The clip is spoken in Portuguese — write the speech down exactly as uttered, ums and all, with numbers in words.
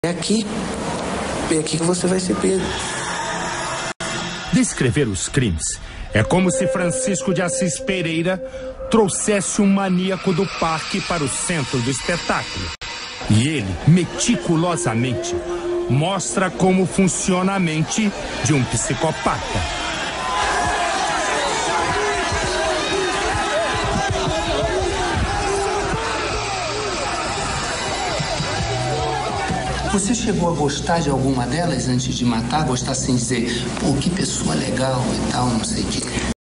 É aqui, é aqui que você vai ser pego. Descrever os crimes é como se Francisco de Assis Pereira trouxesse um maníaco do parque para o centro do espetáculo. E ele, meticulosamente, mostra como funciona a mente de um psicopata. Você chegou a gostar de alguma delas antes de matar? Gostar sem dizer, pô, que pessoa legal e tal, não sei o quê.